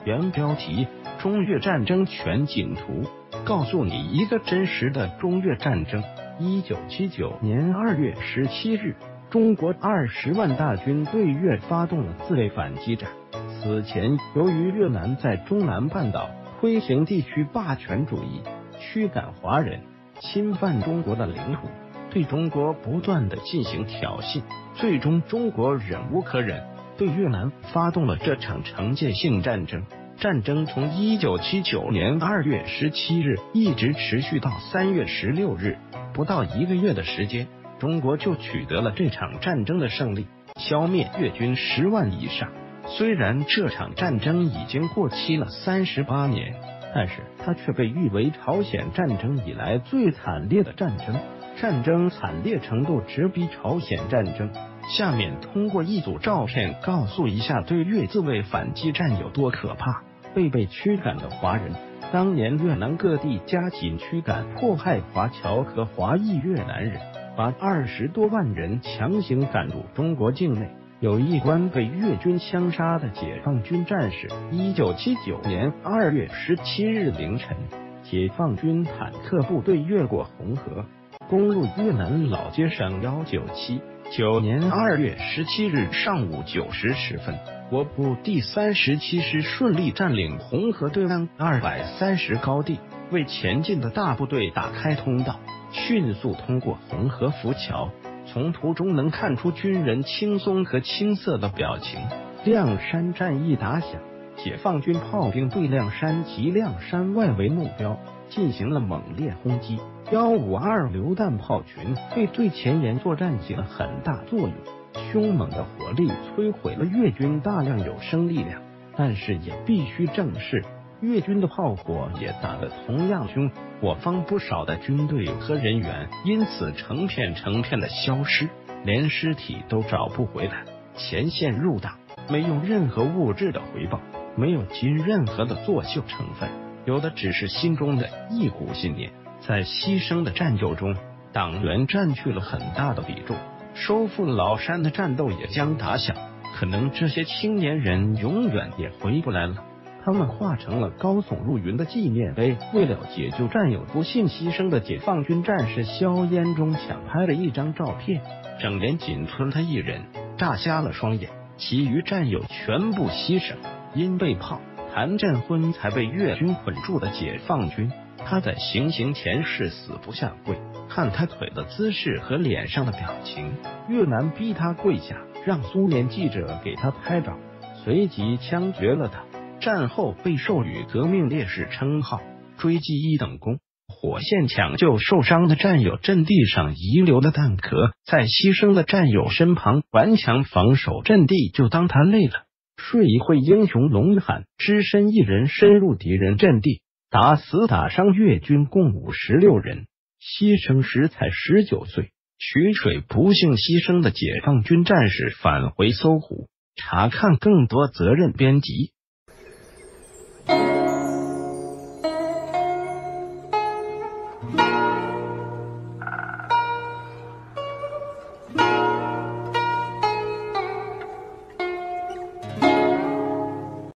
原标题：中越战争全景图，告诉你一个真实的中越战争。1979年2月17日，中国20万大军对越发动了自卫反击战。此前，由于越南在中南半岛推行地区霸权主义，驱赶华人，侵犯中国的领土，对中国不断的进行挑衅，最终中国忍无可忍，对越南发动了这场惩戒性战争。战争从1979年2月17日一直持续到3月16日，不到1个月的时间，中国就取得了这场战争的胜利，消灭越军10万以上。虽然这场战争已经过期了38年，但是它却被誉为朝鲜战争以来最惨烈的战争，战争惨烈程度直逼朝鲜战争。下面通过一组照片告诉一下对越自卫反击战有多可怕。被驱赶的华人，当年越南各地加紧驱赶迫害华侨和华裔越南人，把20多万人强行赶入中国境内。有一关被越军枪杀的解放军战士。1979年2月17日凌晨，解放军坦克部队越过红河，攻入越南老街省197。9年2月17日上午9时10分，我部第37师顺利占领红河对岸230高地，为前进的大部队打开通道，迅速通过红河浮桥。从图中能看出军人轻松和青涩的表情。亮山战役打响，解放军炮兵对亮山及亮山外围目标进行了猛烈轰击。152榴弹炮群对最前沿作战起了很大作用，凶猛的火力摧毁了越军大量有生力量。但是也必须正视，越军的炮火也打得同样凶，我方不少的军队和人员因此成片的消失，连尸体都找不回来。前线入党，没有任何物质的回报，没有尽任何的作秀成分，有的只是心中的一股信念。在牺牲的战友中，党员占据了很大的比重，收复老山的战斗也将打响，可能这些青年人永远也回不来了。他们化成了高耸入云的纪念碑。为了解救战友不幸牺牲的解放军战士肖烟中抢拍了一张照片，整连仅存他一人，炸瞎了双眼，其余战友全部牺牲。因被炮谭震婚才被越军捆住的解放军，他在行刑前是死不下跪，看他腿的姿势和脸上的表情，越南逼他跪下，让苏联记者给他拍照，随即枪决了他。战后被授予革命烈士称号，追记1等功。火线抢救受伤的战友阵地上遗留的弹壳，在牺牲的战友身旁顽强防守阵地，就当他累了，睡一会英雄龙喊，只身一人深入敌人阵地，打死打伤越军共56人，牺牲时才19岁。曲水不幸牺牲的解放军战士返回搜狐，查看更多责任编辑。